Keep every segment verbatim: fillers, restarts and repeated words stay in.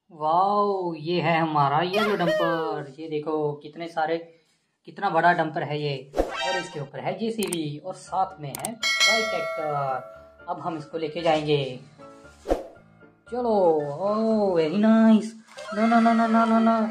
Wow, ये है हमारा येलो डंपर। ये देखो कितने सारे, कितना बड़ा डंपर है ये। और इसके ऊपर है जेसीबी और साथ में है ट्राई ट्रैक्टर। अब हम इसको लेके जाएंगे। चलो। Oh very nice. No no no no no no no.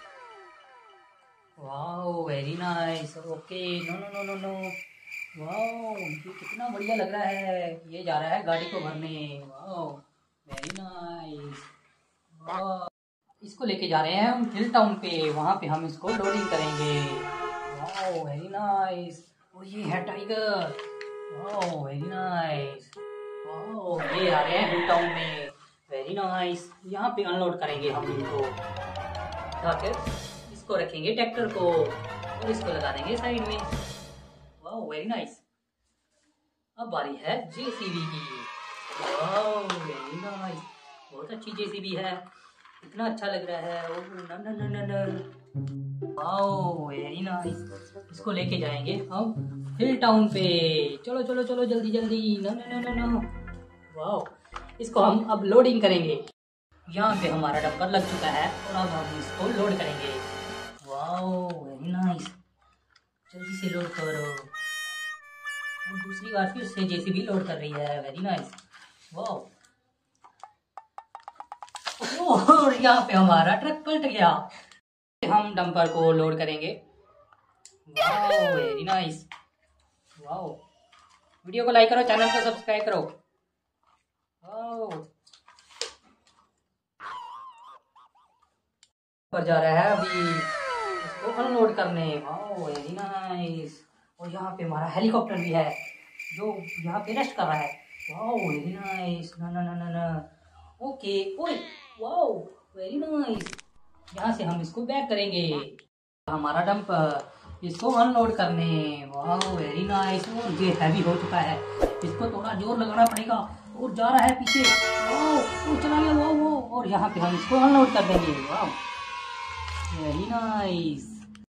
Wow very nice. Okay no no no no no. Wow ये कितना बढ़िया लग रहा है। ये जा रहा है गाड़ी को भरने। Wow very nice. इसको लेके जा रहे हैं हम हिल टाउन पे। वहां पे हम इसको लोडिंग करेंगे। Wow very nice. और ये है tiger. Wow very nice. Wow ये आ रहे हैं हिल टाउन में। Very nice. यहाँ पे अनलोड करेंगे हम इनको। उठाकर इसको रखेंगे ट्रैक्टर को और इसको लगा देंगे साइड में। Wow very nice. अब बारी है जेसीबी की। Wow very nice. बहुत अच्छी जेसीबी है। कितना अच्छा लग रहा है। ओह न न न न न। Wow very nice. इसको लेके जाएंगे हम हिल टाउन पे। चलो चलो चलो जल्दी जल्दी। न न न न न। वाओ इसको हम अब लोडिंग करेंगे। यहाँ पे हमारा डंपर लग चुका है और अब हम इसको लोड करेंगे। Wow very nice. जल्दी से लोड करो। और दूसरी बार फिर से जेसीबी लोड कर रही है। Very nice. वाओ। और यहाँ पे हमारा ट्रक पलट गया। हम डंपर को लोड करेंगे। Wow very nice. Wow video को लाइक करो, चैनल को सब्सक्राइब करो। वाओ पर जा रहा है अभी इसको अनलोड करने। Wow very nice. और यहाँ पे हमारा हेलीकॉप्टर भी है जो यहाँ पे रेस्ट कर रहा है। Wow very nice. ना ना ना ना ना। ओके ओए वाओ वेरी नाइस। यहाँ से हम इसको बैक करेंगे। हमारा डंपर इसको अनलोड करने। Wow very nice. और ये हैवी हो चुका है, इसको थोड़ा जोर लगाना पड़ेगा। और जा रहा है पीछे। वाओ वो चला गया। वाओ वो। और यहाँ पे हम इसको अनलोड कर देंगे। Wow very nice.